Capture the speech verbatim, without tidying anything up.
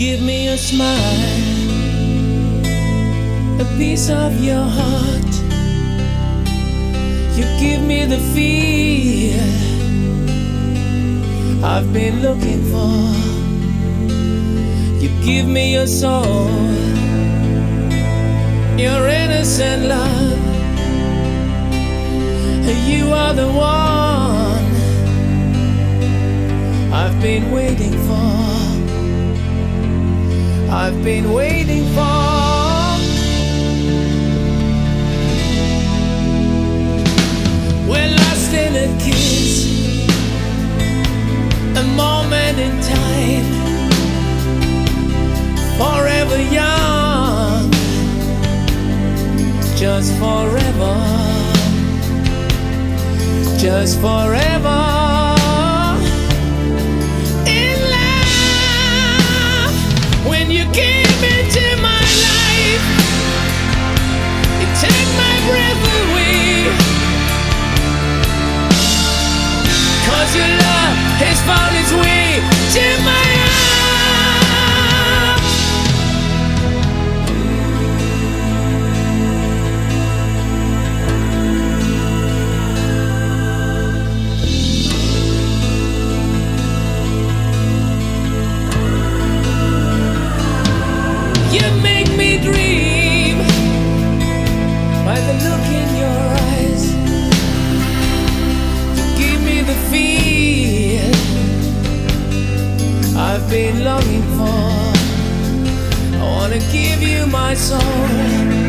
give me a smile, a piece of your heart. You give me the feel I've been looking for. You give me your soul, your innocent love. You are the one I've been waiting for. I've been waiting for. We're lost in a kiss, a moment in time, forever young, just forever, just forever. In love, when you came into my life, you take my breath away. 'Cause your love has found its way to my heart. You make me dream by the look in your eyes. You give me the feel I've been longing for. I wanna give you my soul.